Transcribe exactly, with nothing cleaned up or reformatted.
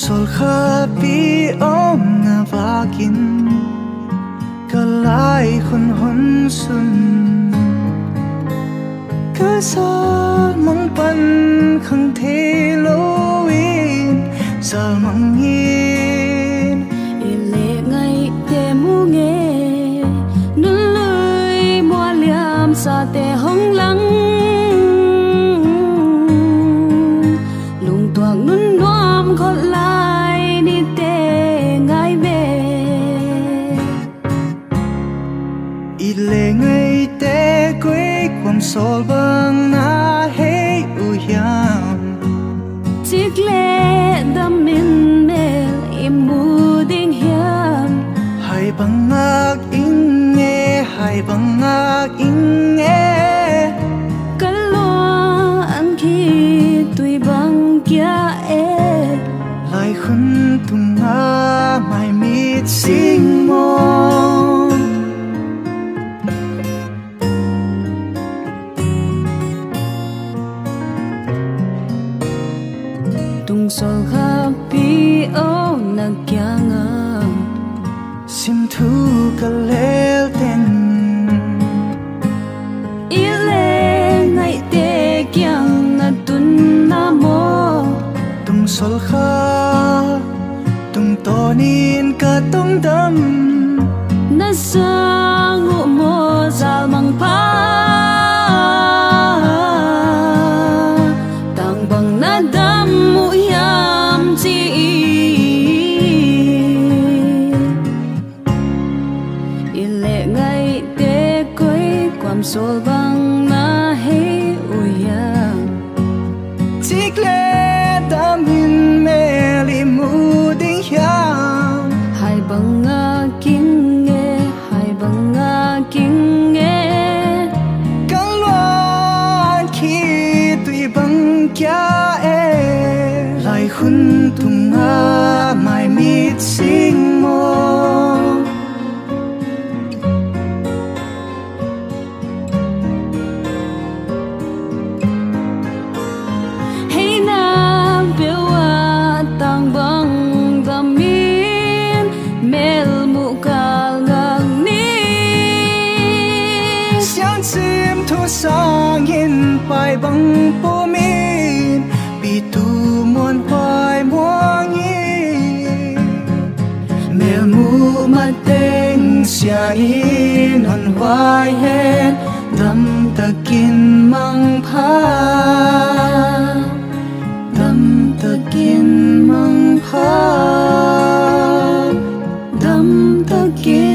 sol khapi om na vakin kalai khun hon sun kasal mang pan khang the loin sal mang in ile ngai te mu nge nun lui mo liam sa te hong lang lung tuang nun nuam khol lai ni te ngai ve ile ngai te quê quam sol bang na hey u yam chiếc lệ đam min mel imu ding hiam hai bangak inge hai bangak inge kalwa an khi tui bang kia e lai khun tunga mai mit sing mon tung sol happy oh na kya nga sim thu kalel ten ile ngai te kyang na tun na mo tung sol kha tung tonin ka tung dam na sang mo zal mang pa tang bang na dam mu yam chi ile ngai te koi kwam sol bang na he uyam chiếc lệ đam in mê li mu ding hiam hai bang nga king nghe hai bang nga king nghe căng loan khi tùy băng kia e lại khun tung nga mai mit sing mo hey na bewa tang bang gamin mel mu kal ngang ni xiang chim thu sang in pai băng po min bi tu mon pai muang in mel mu ma teng sia in on vai hen dam takin mang pha dam takin mang pha dam takin